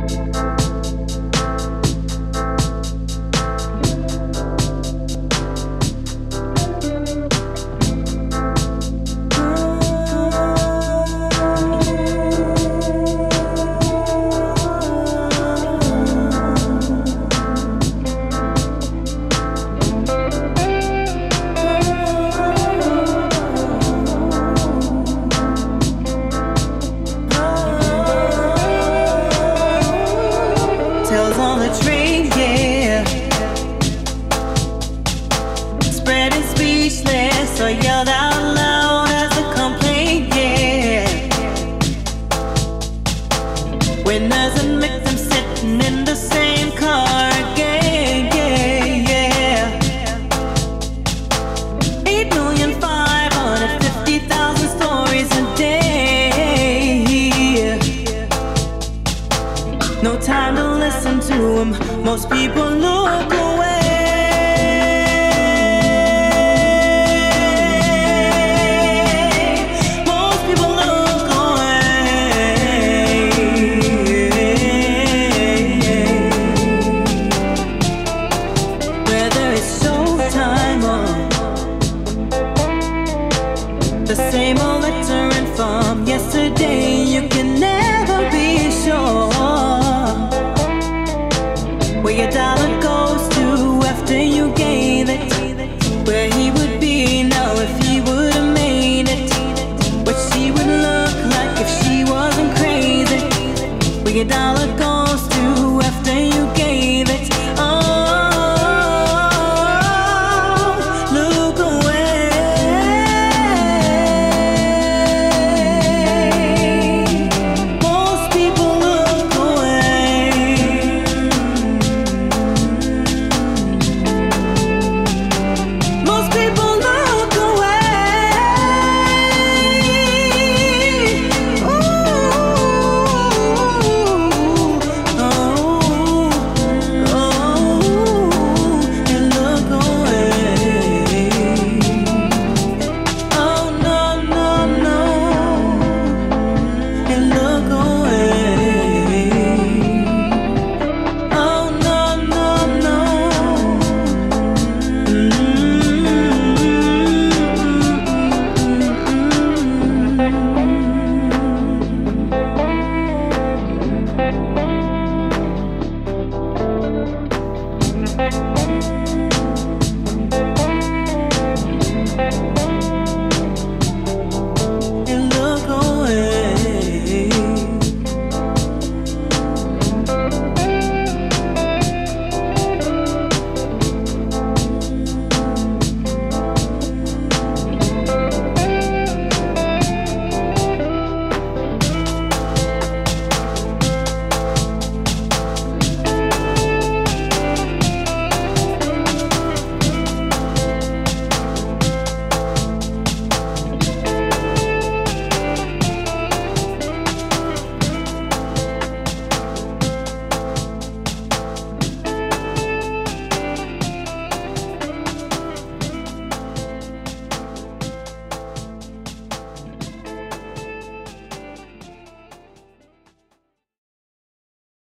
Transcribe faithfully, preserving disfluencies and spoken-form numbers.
Most people look away. Most people look away. Whether it's showtime or the same old letter from yesterday, you can never be sure where your dollar goes to after you gave it, where he would be now if he would have made it, what she would look like if she wasn't crazy, where your dollar goes to after you